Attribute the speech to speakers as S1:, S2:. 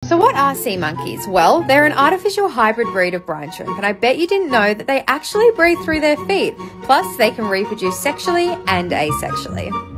S1: So what are sea monkeys? Well, they're an artificial hybrid breed of brine shrimp, and I bet you didn't know that they actually breathe through their feet. Plus, they can reproduce sexually and asexually.